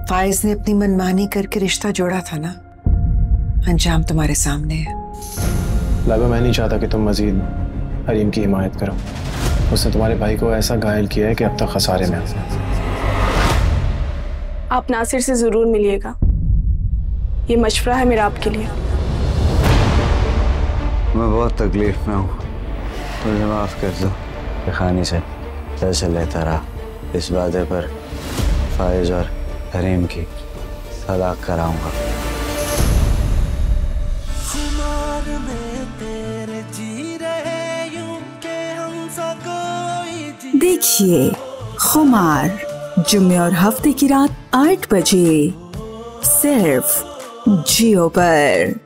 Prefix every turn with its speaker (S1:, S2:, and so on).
S1: फाइज ने अपनी मनमानी करके रिश्ता जोड़ा था ना, अंजाम तुम्हारे सामने है।
S2: लाबा, मैं नहीं चाहता कि तुम मजीद हरीम की हिमायत करो। उसने तुम्हारे भाई को ऐसा घायल किया है कि अब तक खसारे में।
S3: आप नासिर से जरूर मिलिएगा, ये मशवरा है मेरा आपके लिए।
S4: मैं बहुत तकलीफ में हूँ, मुझे माफ कर दो। खानी से पैसे लेता रहा, इस वादे पर फाइज और हरीम की तलाक कराऊंगा।
S5: देखिए खुमार, जुम्मे और हफ्ते की रात 8 बजे सिर्फ जियो पर।